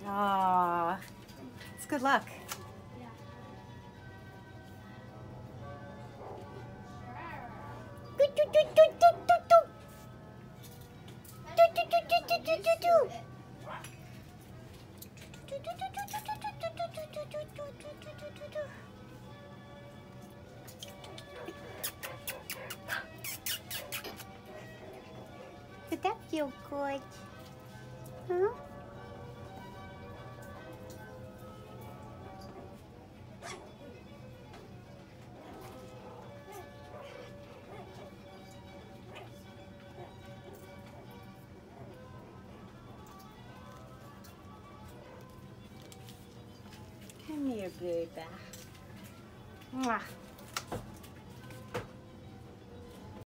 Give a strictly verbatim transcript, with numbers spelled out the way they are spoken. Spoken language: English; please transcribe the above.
Aw, it's good luck. Did that feel good? Huh? Come here, baby. Mwah.